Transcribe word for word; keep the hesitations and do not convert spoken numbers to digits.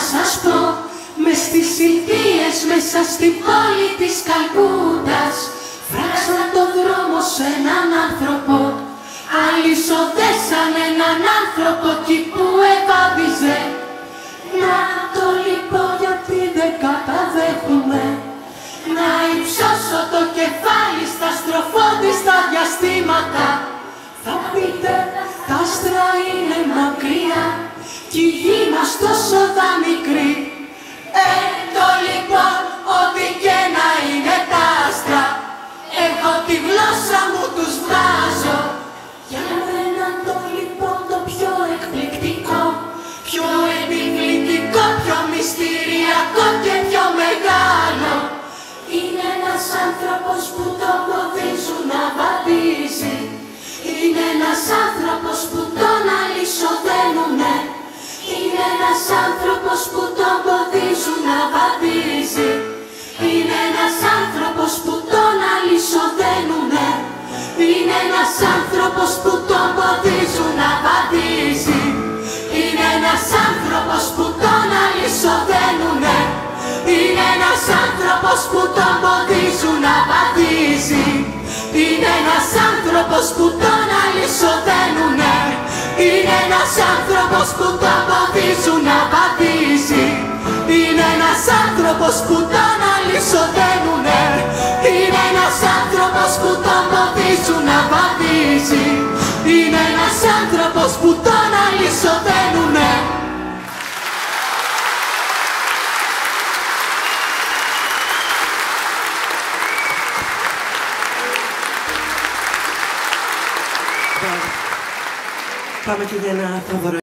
σας πω, μες στις ηλικίες μέσα στην πόλη της Καλκούτας φράξαν τον δρόμο σε έναν άνθρωπο. Αλυσοδέσαν έναν άνθρωπο εκεί που ευάδιζε. Να το λοιπόν γιατί δεν καταδέχουμε να υψώσω το κεφάλι στα στροφόδιστα διαστήματα. Θα πείτε τα άστρα είναι μακριά κι η γη μας τόσο δα μικρή. Ε, το λοιπόν ό,τι και να είναι τα άστρα, εγώ τη γλώσσα μου τους βγάζω. Για μένα το λοιπόν το πιο εκπληκτικό, πιο επιβλητικό, πιο μυστηριακό και πιο μεγάλο είναι ένας άνθρωπος που τον ποδίζουν να βαδίζει. Είναι ένας άνθρωπος που τον αλυσοδένουνε. Είναι ένας άνθρωπος που τον ποδίζουν να βαδίζει. Είναι ένας άνθρωπος που τον αλυσοδένουνε. Είναι ένας άνθρωπος που τον ποδίζουν να βαδίζει. Είναι ένας άνθρωπος που τον αλυσοδένουνε. Είναι ένας άνθρωπος που τον ποδίζουν να βαδίζει. Είναι ένας άνθρωπος που τον αλυσοδένουνε. Είναι ένας άνθρωπος που τον ποδίζουν να βαδίζει. Είναι ένας άνθρωπος που τον αλυσοδένουνε. Είναι ένας άνθρωπος που τον ποδίζουν να βαδίζει. Είναι ένας άνθρωπος που τον αλυσοδένουνε. Πάμε και για ένα φαβορό.